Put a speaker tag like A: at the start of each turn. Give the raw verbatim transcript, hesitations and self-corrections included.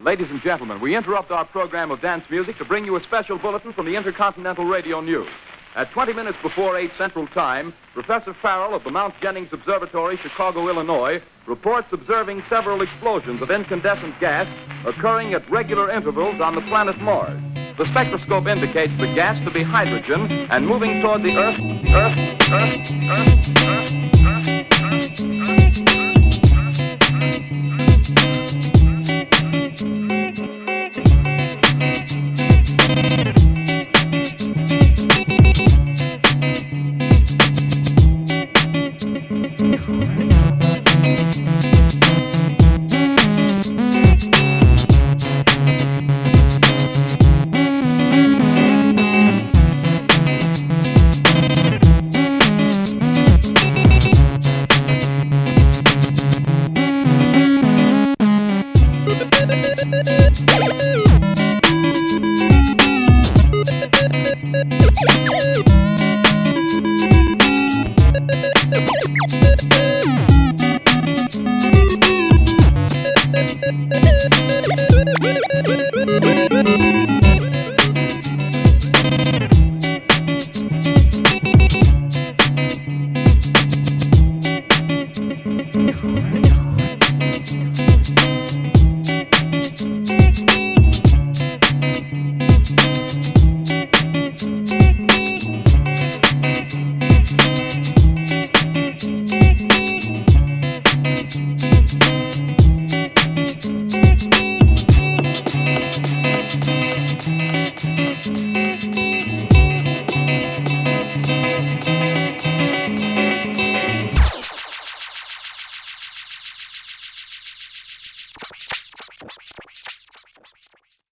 A: Ladies and gentlemen, we interrupt our program of dance music to bring you a special bulletin from the Intercontinental Radio News. At twenty minutes before eight Central Time, Professor Farrell of the Mount Jennings Observatory, Chicago, Illinois, reports observing several explosions of incandescent gas occurring at regular intervals on the planet Mars. The spectroscope indicates the gas to be hydrogen and moving toward the Earth, Earth, Earth, Earth, Earth, Earth, We'll be right back.